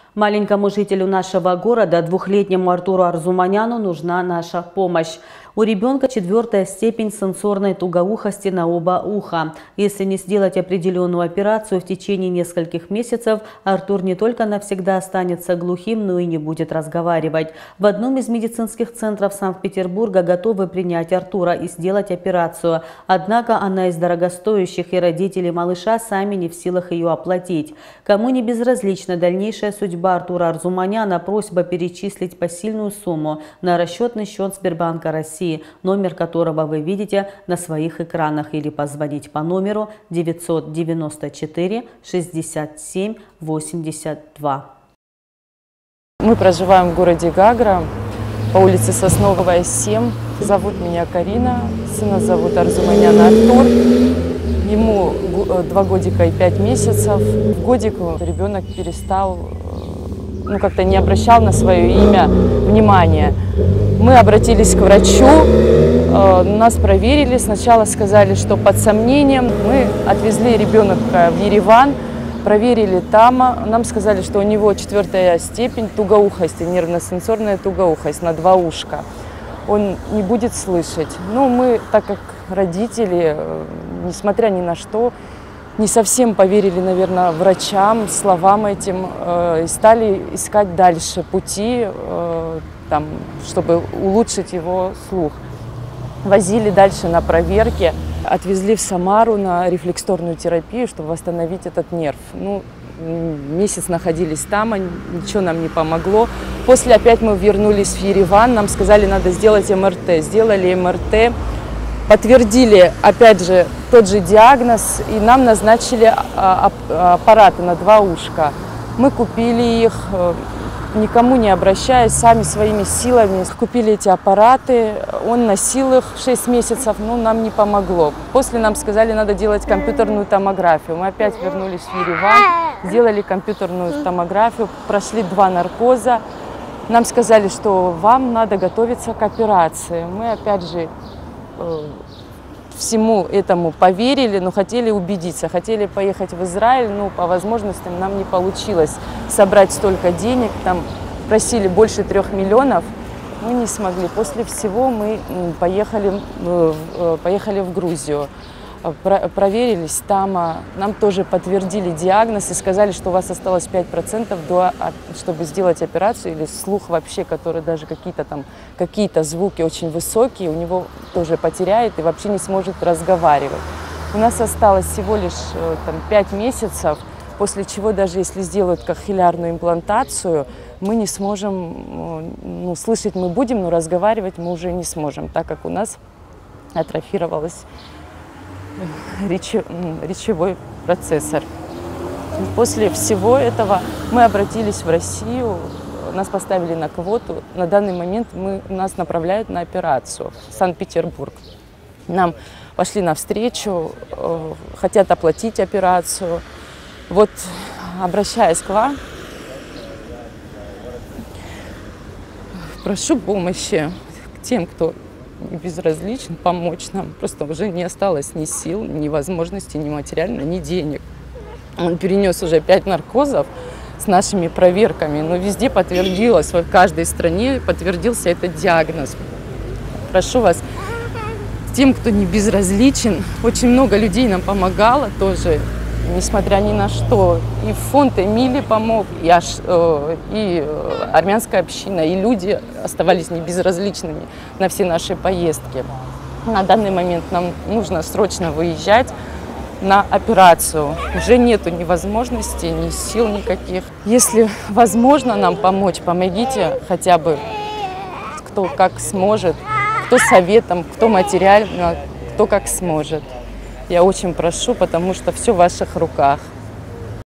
Маленькому жителю нашего города, двухлетнему Артуру Арзуманяну, нужна наша помощь. У ребенка 4-я степень сенсорной тугоухости на оба уха. Если не сделать определенную операцию в течение нескольких месяцев, Артур не только навсегда останется глухим, но и не будет разговаривать. В одном из медицинских центров Санкт-Петербурга готовы принять Артура и сделать операцию. Однако она из дорогостоящих, и родители малыша сами не в силах ее оплатить. Кому не безразлична дальнейшая судьба Артура Арзуманяна, просьба перечислить посильную сумму на расчетный счет Сбербанка России, номер которого вы видите на своих экранах, или позвонить по номеру 994 67 82. Мы проживаем в городе Гагра, по улице Сосновая, 7. Зовут меня Карина, сына зовут Арзуманян Артур. Ему 2 годика и 5 месяцев. В годику ребенок перестал, как-то не обращал на свое имя внимания. Мы обратились к врачу, нас проверили. Сначала сказали, что под сомнением. Мы отвезли ребенка в Ереван, проверили там. Нам сказали, что у него 4-я степень тугоухости, нервно-сенсорная тугоухость на 2 ушка. Он не будет слышать. Но мы, так как родители, несмотря ни на что, не совсем поверили, наверное, врачам, словам этим, и стали искать дальше пути, чтобы улучшить его слух. Возили дальше на проверки, отвезли в Самару на рефлексорную терапию, чтобы восстановить этот нерв. Месяц находились там, ничего нам не помогло. После опять мы вернулись в Ереван, нам сказали, надо сделать МРТ. Сделали МРТ. Подтвердили, опять же, тот же диагноз, и нам назначили аппараты на 2 ушка. Мы купили их, никому не обращаясь, сами своими силами купили эти аппараты. Он носил их 6 месяцев, но нам не помогло. После нам сказали, надо делать компьютерную томографию. Мы опять вернулись в Ереван, сделали компьютерную томографию, прошли 2 наркоза. Нам сказали, что вам надо готовиться к операции. Мы опять же всему этому поверили, но хотели убедиться, хотели поехать в Израиль, но по возможностям нам не получилось собрать столько денег, там просили больше 3 миллионов, мы не смогли. После всего мы поехали в Грузию, проверились там, нам тоже подтвердили диагноз и сказали, что у вас осталось 5% чтобы сделать операцию, или слух вообще, который даже какие-то звуки очень высокие, у него тоже потеряет и вообще не сможет разговаривать. У нас осталось всего лишь 5 месяцев, после чего даже если сделают кохлеарную имплантацию, мы не сможем, слышать мы будем, но разговаривать мы уже не сможем, так как у нас атрофировалась речевой процессор. После всего этого мы обратились в Россию, нас поставили на квоту. На данный момент нас направляют на операцию в Санкт-Петербург. Нам пошли навстречу, хотят оплатить операцию. Вот, обращаясь к вам, прошу помощи к тем, кто безразличен, помочь нам. Просто уже не осталось ни сил, ни возможностей, ни материально, ни денег. Он перенес уже 5 наркозов с нашими проверками, но везде подтвердилось, в каждой стране подтвердился этот диагноз. Прошу вас, тем, кто не безразличен, очень много людей нам помогало тоже, несмотря ни на что. И фонд Эмили помог, и армянская община, и люди оставались не безразличными на все наши поездки. На данный момент нам нужно срочно выезжать на операцию. Уже нету ни возможностей, ни сил никаких. Если возможно нам помочь, помогите хотя бы, кто как сможет, кто советом, кто материально, кто как сможет. Я очень прошу, потому что все в ваших руках.